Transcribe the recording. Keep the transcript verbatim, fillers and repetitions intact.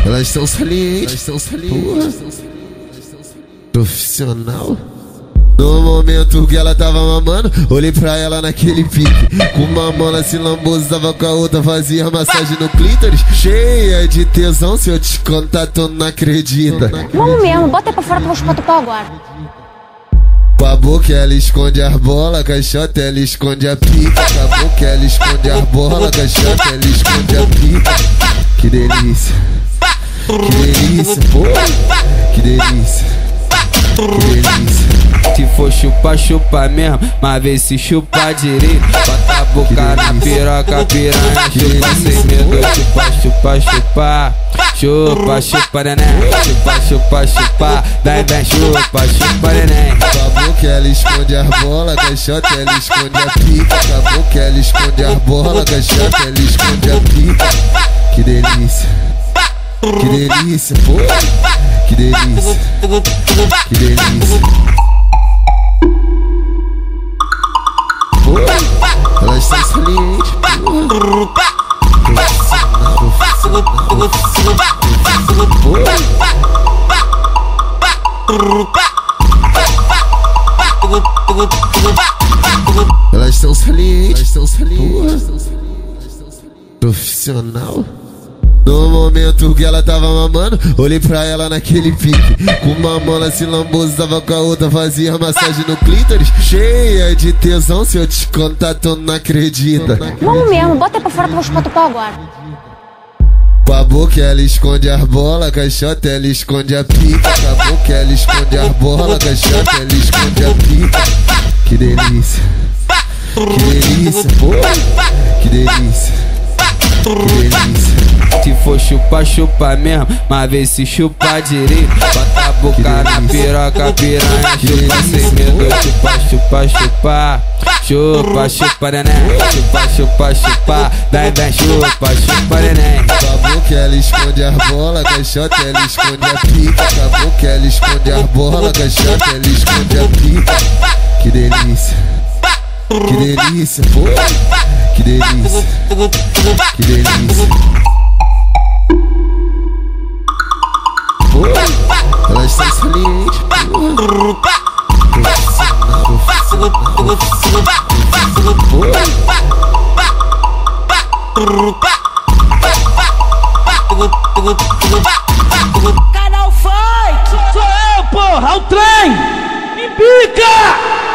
Elas são salientes, elas são salientes. Profissional. No momento que ela tava mamando, olhei pra ela naquele pique. Com uma mão ela se lambuzava, com a outra fazia massagem no clítoris. Cheia de tesão, se eu te contar tu não acredita. Vamos mesmo, bota aí pra fora que eu vou chupar teu pau agora. Com a boca ela esconde as bolas, caixota ela esconde a pica. Com a boca ela esconde as bolas, caixota ela esconde a pica. Que delícia, que delícia, pô, que delícia, que delícia. Se for chupar, chupa mesmo, mas vê se chupa direito. Bota a boca na piroca, piranha, chupa sem medo. Chupa, chupa, chupa, chupa, chupa, neném. Chupa, chupa, chupa, vem, vem, chupa, chupa, neném. Com a boca ela esconde as bolas, caixota ela esconde a pica. Com a boca ela esconde as bolas, caixota ela esconde a pica. Que delícia, que delícia, pô, que delícia, que delícia. Elas são salientes, elas são salientes, elas são salientes. Profissional. No momento que ela tava mamando, olhei pra ela naquele pique. Com uma mão ela se lambuzava, com a outra fazia massagem no clítoris. Cheia de tesão, se eu te contar tu não acredita. Vamos mesmo, bota aí pra fora que eu vou chupar teu pau agora. Com a boca ela esconde as bolas, caixota ela esconde a pica. Com a boca ela esconde as bolas, caixota ela esconde a pica. Que delícia, que delícia, pô, que delícia, que delícia. Se for chupar, chupa mesmo, mas vê se chupa direito. Bota a boca na piroca, piranha, chupa sem medo. Chupa, chupa, chupa, chupa, chupa, neném. Chupa, chupa, chupa, vem, vem, chupa, chupa, neném. Com a boca ela esconde as bolas, caixota ela esconde a pica. Com a boca ela esconde as bolas, caixota ela esconde a pica. Que delícia, que delícia, pô, que delícia, que delícia. Elas são salientes, Canal Funk, sou eu, porra, o trem, me pica!